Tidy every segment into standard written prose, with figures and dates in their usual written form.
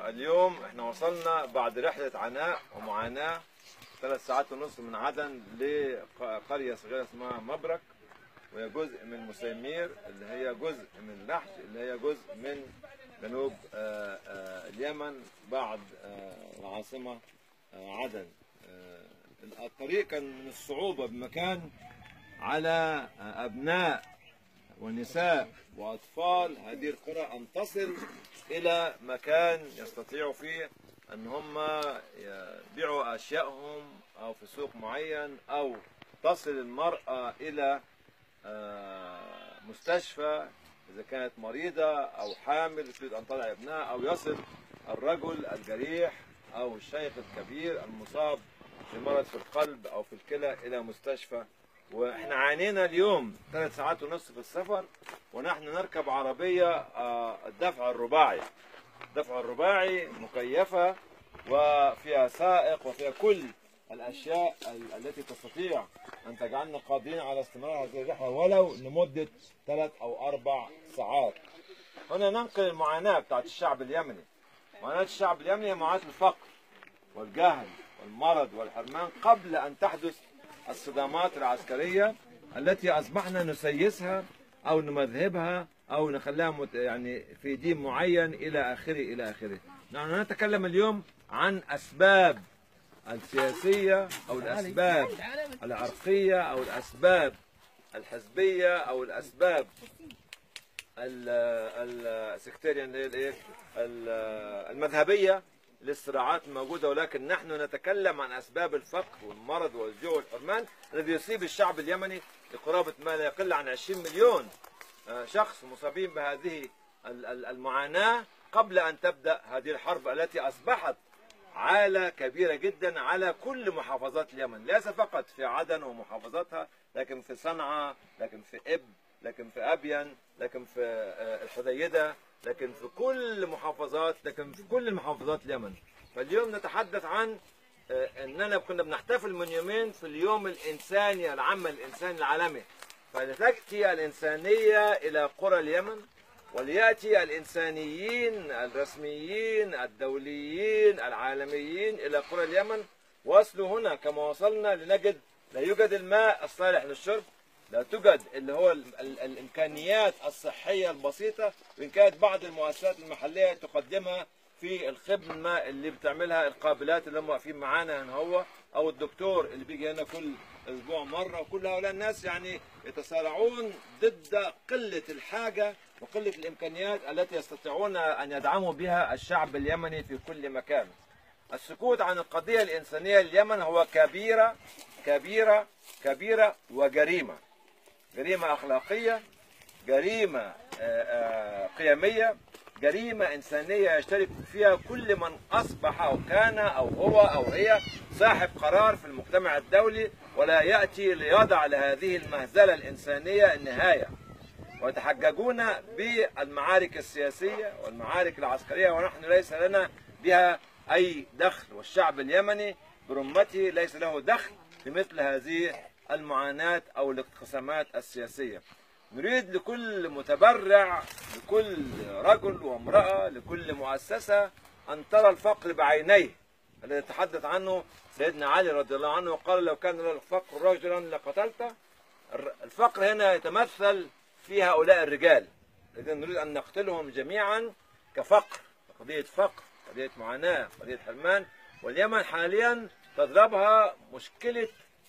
اليوم احنا وصلنا بعد رحلة عناء ومعاناة 3 ساعات ونصف من عدن لقرية صغيرة اسمها مبرك، وهي جزء من مسيمير اللي هي جزء من لحج اللي هي جزء من جنوب اليمن بعد العاصمة عدن. الطريق كان من الصعوبة بمكان على أبناء ونساء وأطفال هذه القرى أن تصل إلى مكان يستطيعوا فيه أن هم يبيعوا أشيائهم أو في سوق معين، أو تصل المرأة إلى مستشفى إذا كانت مريضة أو حامل تريد أن تضع ابنها، أو يصل الرجل الجريح أو الشيخ الكبير المصاب بمرض في القلب أو في الكلى إلى مستشفى. واحنا عانينا اليوم 3 ساعات ونصف في السفر ونحن نركب عربية الدفع الرباعي. الدفع الرباعي مكيفة وفيها سائق وفيها كل الأشياء التي تستطيع أن تجعلنا قادرين على استمرار هذه الرحلة ولو لمدة 3 أو 4 ساعات. هنا ننقل المعاناة بتاعت الشعب اليمني. معاناة الشعب اليمني هي معاناة الفقر والجهل والمرض والحرمان قبل أن تحدث الصدامات العسكرية التي أصبحنا نسيسها أو نمذهبها أو نخليها يعني في دين معين إلى آخره إلى آخره. نحن نتكلم اليوم عن أسباب السياسية أو الأسباب العرقية أو الأسباب الحزبية أو الأسباب السكتيريان المذهبية للصراعات الموجودة، ولكن نحن نتكلم عن أسباب الفقر والمرض والجوع والحرمان الذي يصيب الشعب اليمني لقرابة ما لا يقل عن 20 مليون شخص مصابين بهذه المعاناة قبل أن تبدأ هذه الحرب التي أصبحت عالة كبيرة جدا على كل محافظات اليمن، ليس فقط في عدن ومحافظاتها، لكن في صنعاء، لكن في إب، لكن في أبين، لكن في الحديدة، لكن في كل محافظات، لكن في كل محافظات اليمن. فاليوم نتحدث عن أننا كنا بنحتفل من يومين في اليوم الإنساني العام الإنساني العالمي، فلتأتي الإنسانية إلى قرى اليمن وليأتي الإنسانيين الرسميين الدوليين العالميين إلى قرى اليمن. وصلوا هنا كما وصلنا لنجد لا يوجد الماء الصالح للشرب، لا توجد اللي هو الإمكانيات الصحية البسيطة، وإن كانت بعض المؤسسات المحلية تقدمها في الخدمة اللي بتعملها القابلات اللي هم واقفين معانا هنا هو، أو الدكتور اللي بيجي هنا كل أسبوع مرة، وكل هؤلاء الناس يعني يتصارعون ضد قلة الحاجة وقلة الإمكانيات التي يستطيعون أن يدعموا بها الشعب اليمني في كل مكان. السكوت عن القضية الإنسانية لليمن هو كبيرة كبيرة كبيرة وجريمة، جريمة أخلاقية، جريمة قيمية، جريمة إنسانية يشترك فيها كل من أصبح أو كان أو هو أو هي صاحب قرار في المجتمع الدولي، ولا يأتي ليضع لهذه المهزلة الإنسانية النهاية. ويتحججون بالمعارك السياسية والمعارك العسكرية ونحن ليس لنا بها أي دخل، والشعب اليمني برمته ليس له دخل في مثل هذه المعاناة أو الانقسامات السياسية. نريد لكل متبرع، لكل رجل وامرأة، لكل مؤسسة أن ترى الفقر بعينيه الذي يتحدث عنه سيدنا علي رضي الله عنه وقال لو كان الفقر رجلا لقتلته. الفقر هنا يتمثل في هؤلاء الرجال الذين نريد أن نقتلهم جميعا كفقر، قضية فقر، قضية معاناة، قضية حرمان. واليمن حاليا تضربها مشكلة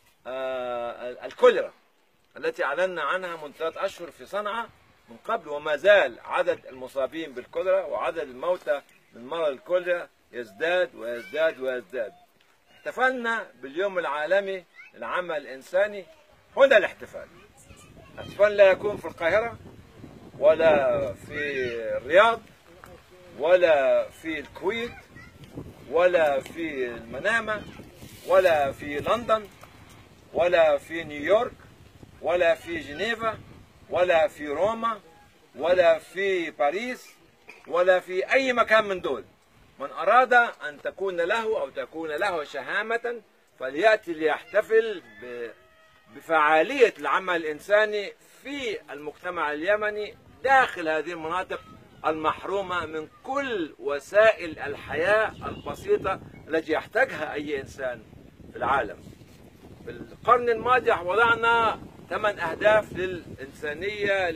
الكوليرا التي أعلنا عنها منذ 3 أشهر في صنعاء من قبل، وما زال عدد المصابين بالكوليرا وعدد الموتى من مرض الكوليرا يزداد ويزداد ويزداد. احتفلنا باليوم العالمي للعمل الإنساني. هنا الاحتفال لا يكون في القاهرة ولا في الرياض ولا في الكويت ولا في المنامة ولا في لندن ولا في نيويورك ولا في جنيفا ولا في روما ولا في باريس ولا في أي مكان من دول. من أراد أن تكون له أو تكون له شهامة فليأتي ليحتفل بفعالية العمل الإنساني في المجتمع اليمني داخل هذه المناطق المحرومة من كل وسائل الحياة البسيطة التي يحتاجها أي إنسان في العالم. في القرن الماضي وضعنا 8 أهداف للإنسانية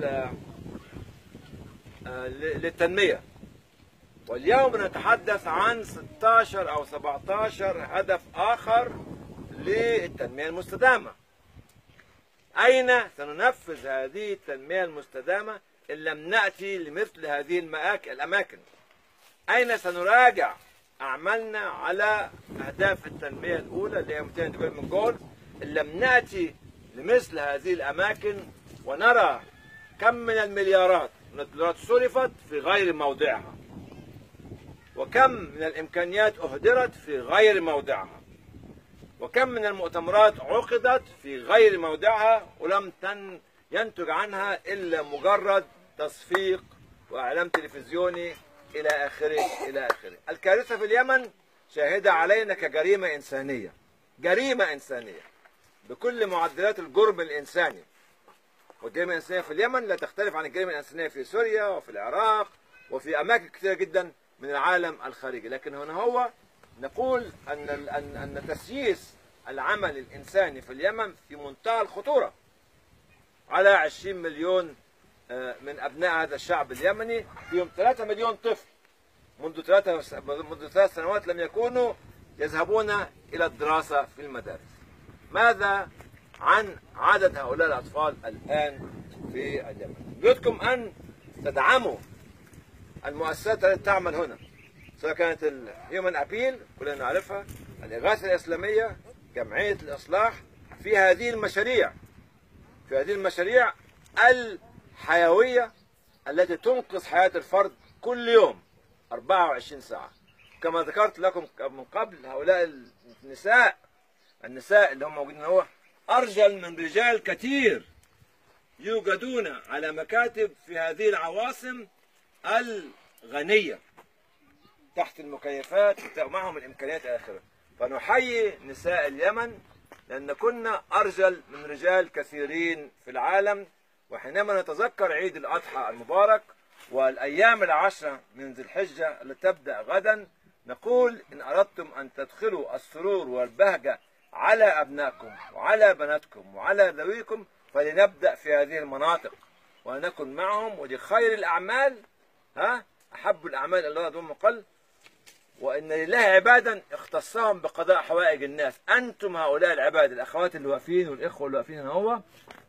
للتنمية، واليوم نتحدث عن 16 أو 17 هدف آخر للتنمية المستدامة. أين سننفذ هذه التنمية المستدامة إن لم نأتي لمثل هذه الأماكن؟ أين سنراجع أعمالنا على أهداف التنمية الأولى اللي هي 200 ديفلوبمنت جول إن لم نأتي لمثل هذه الأماكن ونرى كم من المليارات من الدولارات صرفت في غير موضعها، وكم من الإمكانيات أهدرت في غير موضعها، وكم من المؤتمرات عقدت في غير موضعها ولم ينتج عنها إلا مجرد تصفيق وإعلام تلفزيوني إلى آخره إلى آخره. الكارثة في اليمن شاهدة علينا كجريمة إنسانية، جريمة إنسانية بكل معدلات الجرم الإنساني. والجريمة الإنسانية في اليمن لا تختلف عن الجريمة الإنسانية في سوريا وفي العراق وفي أماكن كثيرة جدا من العالم الخارجي. لكن هنا هو نقول أن تسييس العمل الإنساني في اليمن في منتهى الخطورة على 20 مليون من أبناء هذا الشعب اليمني، فيهم 3 مليون طفل منذ 3 سنوات لم يكونوا يذهبون إلى الدراسة في المدارس. ماذا عن عدد هؤلاء الأطفال الآن في اليمن؟ يريدكم أن تدعموا المؤسسات التي تعمل هنا، سواء كانت الهيومن أبيل كلنا نعرفها، الإغاثة الإسلامية، جمعية الإصلاح، في هذه المشاريع الحيوية التي تنقذ حياة الفرد كل يوم 24 ساعة. كما ذكرت لكم من قبل، هؤلاء النساء اللي هم موجودين هو أرجل من رجال كثير يوجدون على مكاتب في هذه العواصم الغنية تحت المكيفات معهم الإمكانيات إلى آخره. فنحيي نساء اليمن لأن كنا أرجل من رجال كثيرين في العالم. وحينما نتذكر عيد الأضحى المبارك والأيام العشرة من ذي الحجة التي تبدأ غدا، نقول إن أردتم أن تدخلوا السرور والبهجة على أبنائكم وعلى بناتكم وعلى ذويكم فلنبدأ في هذه المناطق ونكن معهم. ودي خير الأعمال، أحب الأعمال إلى الله دون قل. وإن لله عبادا اختصهم بقضاء حوائج الناس. أنتم هؤلاء العباد، الأخوات اللي واقفين والإخوة اللي واقفين هو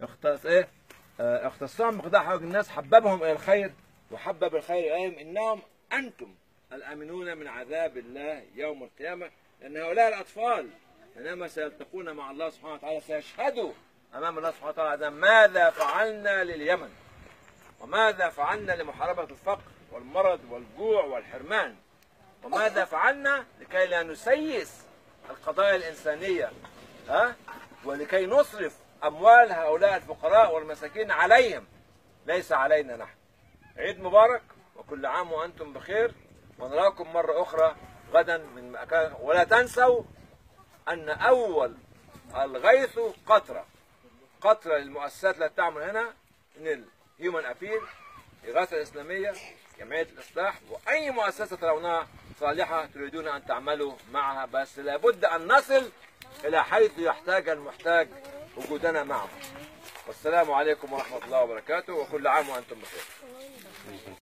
اختصهم بقضاء حوائج الناس، حببهم إلى الخير وحبب الخير إليهم. إنهم أنتم الآمنون من عذاب الله يوم القيامة. لأن هؤلاء الأطفال حينما سيلتقون مع الله سبحانه وتعالى سيشهدوا أمام الله سبحانه وتعالى ماذا فعلنا لليمن وماذا فعلنا لمحاربة الفقر والمرض والجوع والحرمان، وماذا فعلنا لكي لا نسيس القضايا الإنسانية ولكي نصرف أموال هؤلاء الفقراء والمساكين عليهم ليس علينا نحن. عيد مبارك وكل عام وأنتم بخير، ونراكم مرة أخرى غدا من مكان. ولا تنسوا أن أول الغيث قطرة للمؤسسات التي تعمل هنا من الهيومن أبيل، الإغاثة الإسلامية، جمعية الإصلاح، وأي مؤسسة ترونها صالحة تريدون أن تعملوا معها، بس لابد أن نصل إلى حيث يحتاج المحتاج وجودنا معه. والسلام عليكم ورحمة الله وبركاته، وكل عام وأنتم بخير.